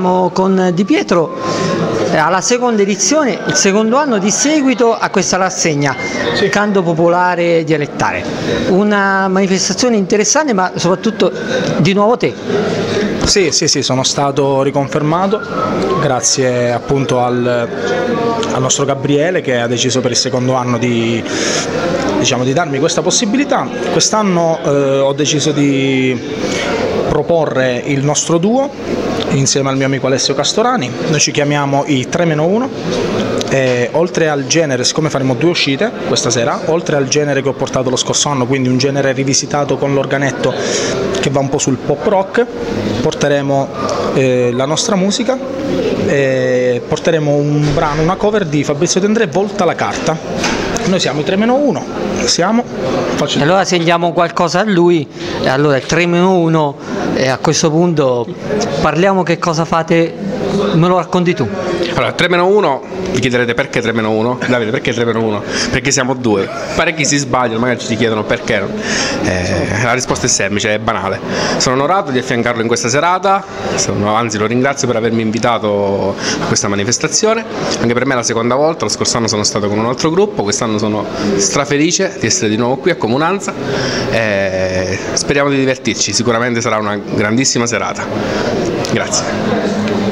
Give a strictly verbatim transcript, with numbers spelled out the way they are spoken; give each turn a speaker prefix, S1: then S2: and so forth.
S1: Siamo con Di Pietro alla seconda edizione, il secondo anno di seguito a questa rassegna, sì. Canto popolare dialettale. Una manifestazione interessante, ma soprattutto di nuovo te.
S2: Sì, sì, sì, sono stato riconfermato grazie appunto al, al nostro Gabriele, che ha deciso per il secondo anno di, diciamo, di darmi questa possibilità. Quest'anno eh, ho deciso di proporre il nostro duo insieme al mio amico Alessio Castorani. Noi ci chiamiamo i tre meno uno. E oltre al genere, siccome faremo due uscite questa sera, oltre al genere che ho portato lo scorso anno, quindi un genere rivisitato con l'organetto che va un po' sul pop rock, porteremo eh, la nostra musica e porteremo un brano, una cover di Fabrizio De André, Volta la carta. Noi siamo i tre meno uno, siamo... Faccio...
S1: Allora segniamo qualcosa a lui, allora il tre meno uno, e a questo punto parliamo che cosa fate, me lo racconti tu.
S3: Allora, tre meno uno, vi chiederete perché tre meno uno? Davide, perché tre meno uno? Perché siamo due. Parecchi si sbagliano, magari ci chiedono perché. Eh, la risposta è semplice, è banale. Sono onorato di affiancarlo in questa serata, sono, anzi lo ringrazio per avermi invitato a questa manifestazione. Anche per me è la seconda volta, lo scorso anno sono stato con un altro gruppo, quest'anno sono strafelice di essere di nuovo qui a Comunanza. Eh, speriamo di divertirci, sicuramente sarà una grandissima serata. Grazie.